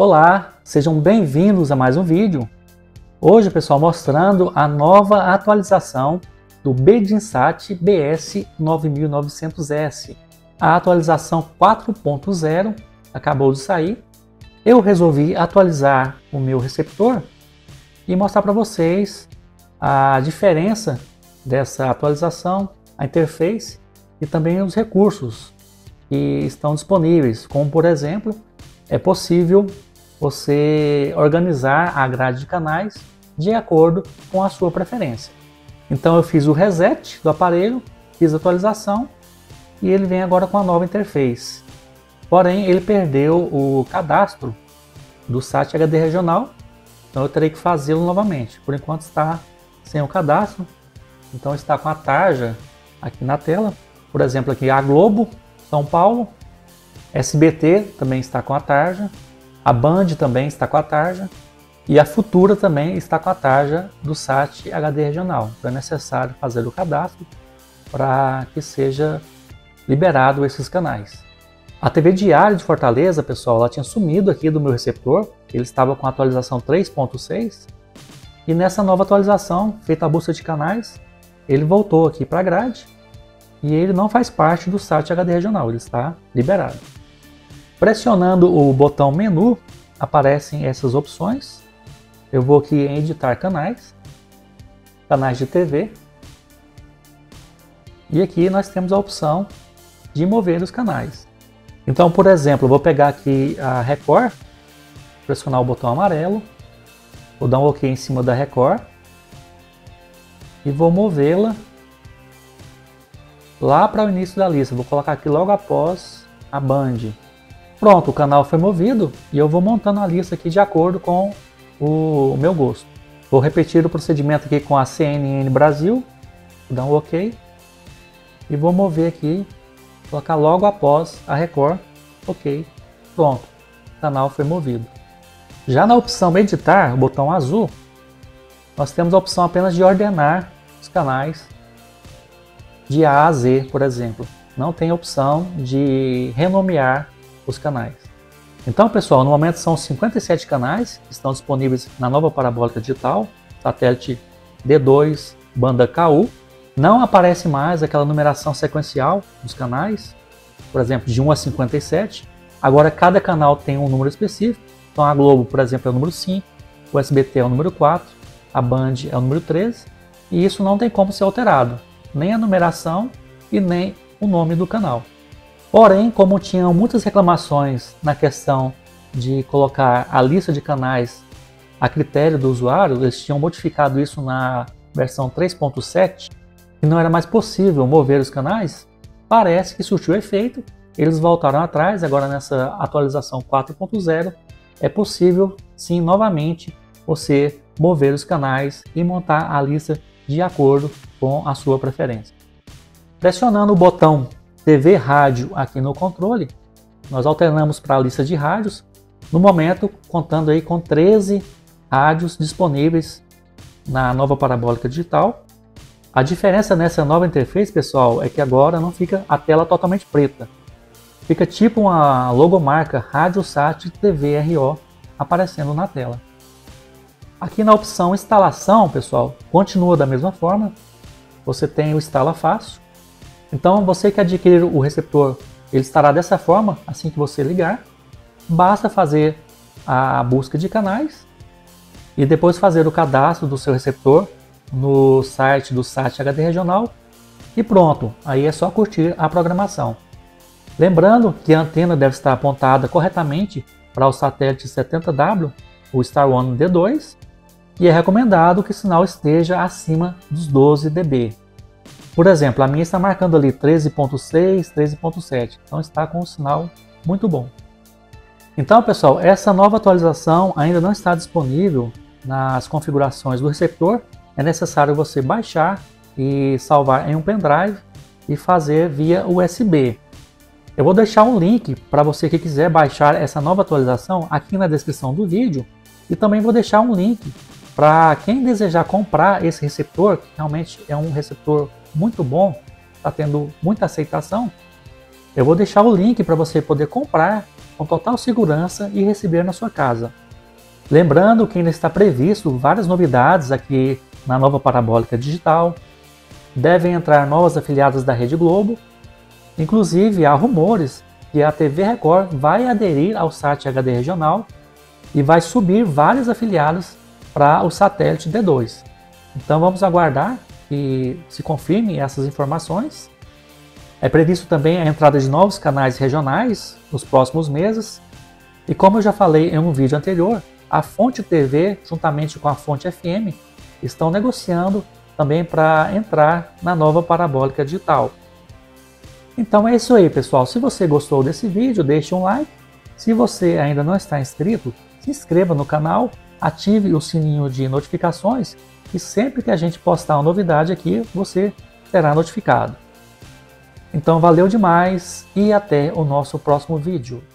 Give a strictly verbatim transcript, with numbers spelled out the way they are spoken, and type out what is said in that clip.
Olá, sejam bem-vindos a mais um vídeo. Hoje, pessoal, mostrando a nova atualização do BedinSat B S nove mil e novecentos S. A atualização quatro ponto zero acabou de sair. Eu resolvi atualizar o meu receptor e mostrar para vocês a diferença dessa atualização, a interface e também os recursos que estão disponíveis, como por exemplo, é possível você organizar a grade de canais de acordo com a sua preferência. Então eu fiz o reset do aparelho, fiz a atualização e ele vem agora com a nova interface. Porém, ele perdeu o cadastro do Sat H D regional, então eu terei que fazê-lo novamente. Por enquanto está sem o cadastro, então está com a tarja aqui na tela. Por exemplo, aqui a Globo, São Paulo, S B T também está com a tarja, a Band também está com a tarja e a Futura também está com a tarja do Sat H D regional. Então é necessário fazer o cadastro para que seja liberado esses canais. A T V Diário de Fortaleza, pessoal, ela tinha sumido aqui do meu receptor, ele estava com a atualização três ponto seis e nessa nova atualização, feita a busca de canais, ele voltou aqui para a grade e ele não faz parte do Sat H D regional, ele está liberado. Pressionando o botão menu, aparecem essas opções. Eu vou aqui em editar canais, canais de T V, e aqui nós temos a opção de mover os canais. Então, por exemplo, eu vou pegar aqui a Record, pressionar o botão amarelo, vou dar um OK em cima da Record e vou movê-la lá para o início da lista. Vou colocar aqui logo após a Band. Pronto, o canal foi movido e eu vou montando a lista aqui de acordo com o meu gosto. Vou repetir o procedimento aqui com a C N N Brasil, vou dar um OK e vou mover aqui, colocar logo após a Record, OK, pronto, o canal foi movido. Já na opção editar, o botão azul, nós temos a opção apenas de ordenar os canais de A a Z, por exemplo. Não tem opção de renomear os canais. Então, pessoal, no momento são cinquenta e sete canais que estão disponíveis na nova parabólica digital, satélite D dois, banda K U. Não aparece mais aquela numeração sequencial dos canais, por exemplo, de um a cinquenta e sete. Agora, cada canal tem um número específico. Então, a Globo, por exemplo, é o número cinco, o S B T é o número quatro, a Band é o número treze, e isso não tem como ser alterado, nem a numeração e nem o nome do canal. Porém, como tinham muitas reclamações na questão de colocar a lista de canais a critério do usuário, eles tinham modificado isso na versão três ponto sete, e não era mais possível mover os canais, parece que surtiu efeito, eles voltaram atrás, agora nessa atualização quatro ponto zero, é possível sim novamente você mover os canais e montar a lista de acordo com a sua preferência. Pressionando o botão T V Rádio aqui no controle, nós alternamos para a lista de rádios, no momento contando aí com treze rádios disponíveis na nova parabólica digital. A diferença nessa nova interface, pessoal, é que agora não fica a tela totalmente preta. Fica tipo uma logomarca RádioSat T V R O aparecendo na tela. Aqui na opção instalação, pessoal, continua da mesma forma. Você tem o instala fácil. Então, você que adquirir o receptor, ele estará dessa forma assim que você ligar. Basta fazer a busca de canais e depois fazer o cadastro do seu receptor no site do Sat H D regional e pronto, aí é só curtir a programação. Lembrando que a antena deve estar apontada corretamente para o satélite setenta W, o Star One D dois, e é recomendado que o sinal esteja acima dos doze decibéis. Por exemplo, a minha está marcando ali treze ponto seis, treze ponto sete, então está com um sinal muito bom. Então, pessoal, essa nova atualização ainda não está disponível nas configurações do receptor. É necessário você baixar e salvar em um pendrive e fazer via U S B. Eu vou deixar um link para você que quiser baixar essa nova atualização aqui na descrição do vídeo e também vou deixar um link para quem desejar comprar esse receptor, que realmente é um receptor muito bom, está tendo muita aceitação. Eu vou deixar o link para você poder comprar com total segurança e receber na sua casa. Lembrando que ainda está previsto várias novidades aqui na nova parabólica digital. Devem entrar novas afiliadas da Rede Globo. Inclusive, há rumores que a T V Record vai aderir ao site H D Regional e vai subir vários afiliados para o satélite D dois. Então vamos aguardar que se confirmem essas informações. É previsto também a entrada de novos canais regionais nos próximos meses. E como eu já falei em um vídeo anterior, a Fonte T V, juntamente com a Fonte F M, estão negociando também para entrar na nova parabólica digital. Então é isso aí, pessoal. Se você gostou desse vídeo, deixe um like. Se você ainda não está inscrito, se inscreva no canal, ative o sininho de notificações e sempre que a gente postar uma novidade aqui, você será notificado. Então valeu demais e até o nosso próximo vídeo.